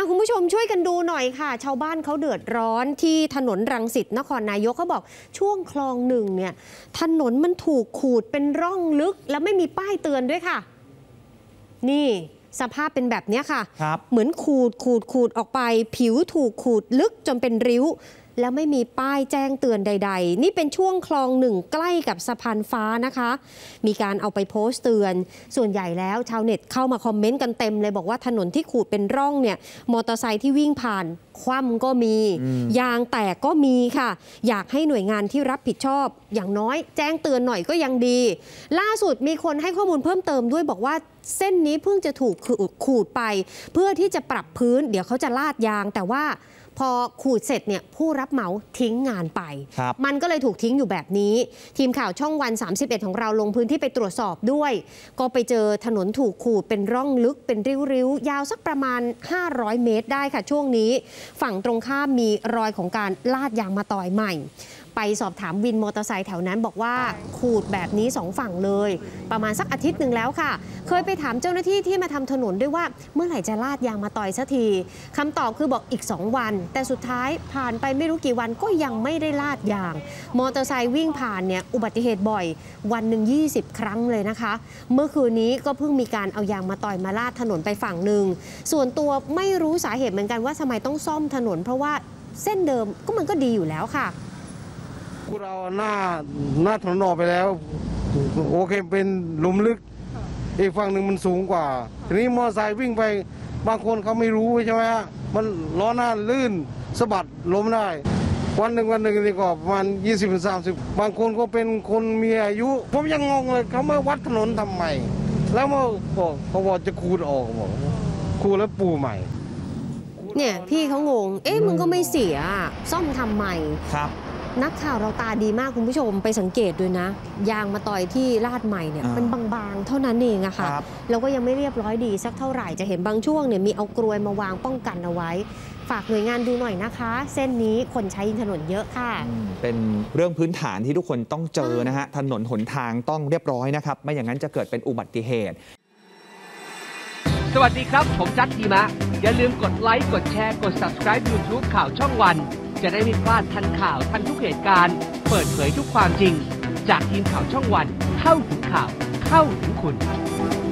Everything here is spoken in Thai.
คุณผู้ชมช่วยกันดูหน่อยค่ะชาวบ้านเขาเดือดร้อนที่ถนนรังสิตนครนายกเขาบอกช่วงคลองหนึ่งเนี่ยถนนมันถูกขูดเป็นร่องลึกแล้วไม่มีป้ายเตือนด้วยค่ะนี่สภาพเป็นแบบนี้ค่ะเหมือนขูดออกไปผิวถูกขูดลึกจนเป็นริ้วแล้วไม่มีป้ายแจ้งเตือนใดๆนี่เป็นช่วงคลองหนึ่งใกล้กับสะพานฟ้านะคะมีการเอาไปโพสต์เตือนส่วนใหญ่แล้วชาวเน็ตเข้ามาคอมเมนต์กันเต็มเลยบอกว่าถนนที่ขูดเป็นร่องเนี่ยมอเตอร์ไซค์ที่วิ่งผ่านคว่ำก็มียางแตกก็มีค่ะอยากให้หน่วยงานที่รับผิดชอบอย่างน้อยแจ้งเตือนหน่อยก็ยังดีล่าสุดมีคนให้ข้อมูลเพิ่มเติมด้วยบอกว่าเส้นนี้เพิ่งจะถูกขูดไปเพื่อที่จะปรับพื้นเดี๋ยวเขาจะลาดยางแต่ว่าพอขูดเสร็จเนี่ยผู้รับเหมาทิ้งงานไปมันก็เลยถูกทิ้งอยู่แบบนี้ทีมข่าวช่องวัน31ของเราลงพื้นที่ไปตรวจสอบด้วยก็ไปเจอถนนถูกขูดเป็นร่องลึกเป็นริ้วๆยาวสักประมาณ500เมตรได้ค่ะช่วงนี้ฝั่งตรงข้ามมีรอยของการลาดยางมะตอยใหม่ไปสอบถามวินมอเตอร์ไซค์แถวนั้นบอกว่าขูดแบบนี้2ฝั่งเลยประมาณสักอาทิตย์หนึ่งแล้วค่ะเคยไปถามเจ้าหน้าที่ที่มาทำถนนด้วยว่าเมื่อไหร่จะลาดยางมาต่อยสักทีคำตอบคือบอกอีก2วันแต่สุดท้ายผ่านไปไม่รู้กี่วันก็ยังไม่ได้ลาดยางมอเตอร์ไซค์วิ่งผ่านเนี่ยอุบัติเหตุบ่อยวันหนึ่ง20 ครั้งเลยนะคะเมื่อคืนนี้ก็เพิ่งมีการเอายางมาต่อยมาลาดถนนไปฝั่งหนึ่งส่วนตัวไม่รู้สาเหตุเหมือนกันว่าทำไมต้องซ่อมถนนเพราะว่าเส้นเดิมก็มันก็ดีอยู่แล้วค่ะเราหน้าถนนออกไปแล้วโอเคเป็นหลุมลึกอีกฝั่งหนึ่งมันสูงกว่าทีนี้มอเตอร์ไซค์วิ่งไปบางคนเขาไม่รู้ใช่ไหมฮะมันล้อหน้าลื่นสะบัดล้มได้วันหนึ่งนี่ก็ประมาณ20-30บางคนก็เป็นคนมีอายุผมยังงงเลยเขามาวัดถนนทำไมแล้วมาบอกเขาบอกจะขูดออกบอกขูดแล้วปูใหม่เนี่ยพี่เขางงมึงก็ไม่เสียซ่อมทำใหม่ครับนักข่าวเราตาดีมากคุณผู้ชมไปสังเกตด้วยนะยางมาต่อยที่ลาดใหม่เนี่ยเป็นบางๆเท่านั้นเองอะค่ะแล้วก็ยังไม่เรียบร้อยดีสักเท่าไหร่จะเห็นบางช่วงเนี่ยมีเอากลวยมาวางป้องกันเอาไว้ฝากหน่วยงานดูหน่อยนะคะเส้นนี้คนใช้ถนนเยอะค่ะเป็นเรื่องพื้นฐานที่ทุกคนต้องเจอนะฮะถนนหนทางต้องเรียบร้อยนะครับไม่อย่างนั้นจะเกิดเป็นอุบัติเหตุสวัสดีครับผมจัดทีมะอย่าลืมกดไลค์กดแชร์กด Subscribe YouTube ข่าวช่องวันจะได้ไม่พลาดทันข่าวทันทุกเหตุการณ์เปิดเผยทุกความจริงจากทีมข่าวช่องวันเข้าถึงข่าวเข้าถึงคุณ